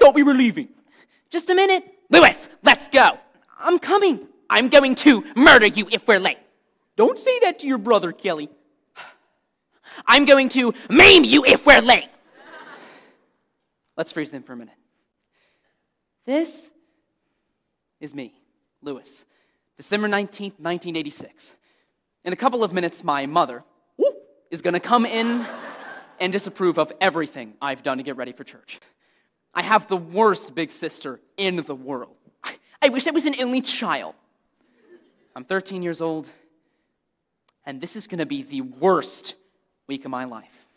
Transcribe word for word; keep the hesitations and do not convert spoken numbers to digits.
thought we were leaving. Just a minute. Lewis, let's go. I'm coming. I'm going to murder you if we're late. Don't say that to your brother, Kelly. I'm going to maim you if we're late. Let's freeze them for a minute. This is me, Lewis, December nineteenth, nineteen eighty-six. In a couple of minutes, my mother woo, is going to come in and disapprove of everything I've done to get ready for church. I have the worst big sister in the world. I, I wish I was an only child. I'm thirteen years old, and this is going to be the worst week of my life.